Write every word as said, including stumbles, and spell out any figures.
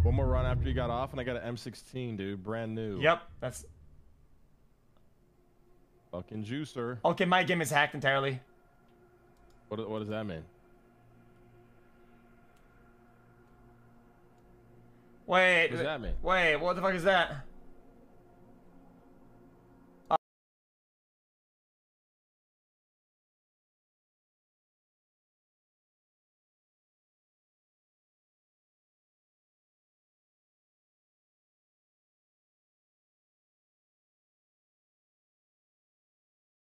One more run after you got off, and I got an M sixteen, dude. Brand new. Yep, that's... Fucking juicer. Okay, my game is hacked entirely. What, what does that mean? Wait. What does that mean? Wait, what the fuck is that?